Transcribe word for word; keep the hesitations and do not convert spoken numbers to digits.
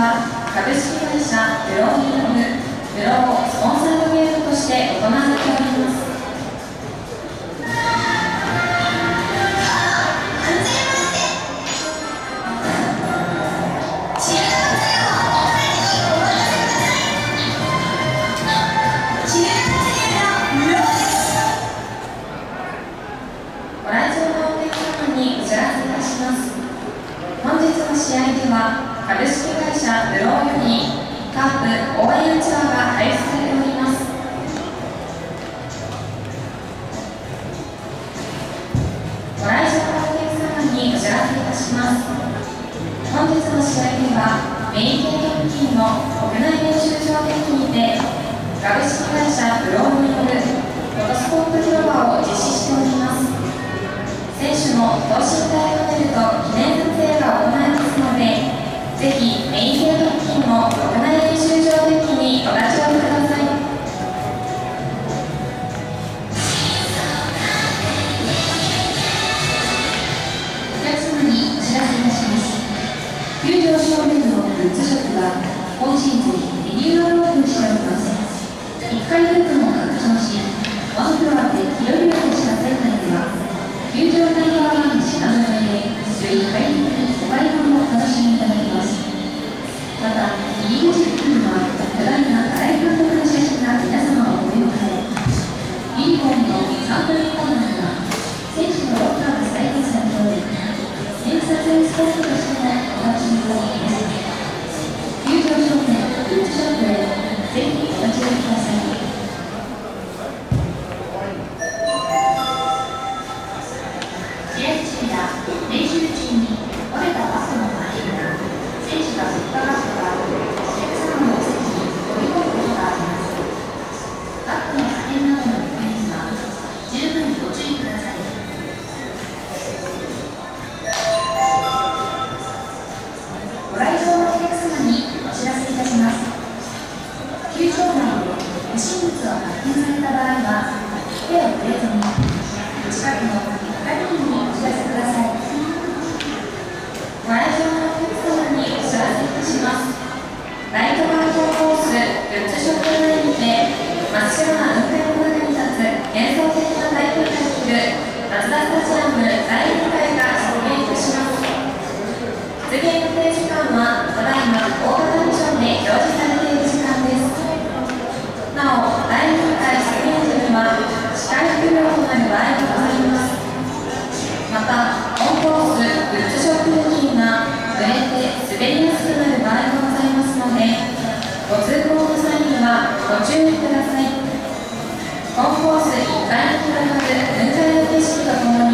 は株式会社ブローミングブロースポンサードゲームとして行われております。ご来場のお客様にお知らせいたします。本日の試合では株式会社ブローよりカープ応援うちわが配布されております。ご来場のお客様にお知らせいたします。本日の試合ではメインゲート付近の国内練習場デッキにて株式会社ブローミングフォトスポット広場を実施しております。選手の等身大パネルと記念撮影が行えますので、ぜひメインゲート付近の国内練習場デッキにお立ち寄りください。 お客様にお知らせいたします。球場正面のグッズショップは今シーズンリニューアルオープンしております。いっかいルートも拡張し、ワンフロアで広々とした店内では球場ナンバーワンの品揃えでより快適にお買い物をお楽しみいただけます。また、入り口付近はただいま新井監督の写真が皆様をお出迎え、ユニフォームのサンプルコーナーは選手のロッカーが再現されており、選手撮影スポットとしてもお楽しみいただけます。球場商店グッズショップへぜひお立ち寄りください。練習中に折れたバスの場合や選手が振ったバスがお客様のお席に飛び込むことがあります。バッグの破片などの不具には十分ご注意ください。ご来場のお客様にお知らせいたします。球場内で不審物を発見された場合は手を触れずに近くの係員にお知らせください。 ご来場のお客様にお知らせいたします。ライトバーコースグッズショップ内にて真っ白な雲海の中に立つ幻想的な大会ができるマツダスタジアム大宴会が実現いたします。出現予定時間はただいま大型ビジョンで表示されている時間です。なお、大宴会出現時には視界不良となる場合がございます。また、オンコースグッズショップ付近が濡れて滑りやすくなる場合がございますので、ご通行の際にはご注意ください。コンコースいっかいに広がる雲海の景色とともに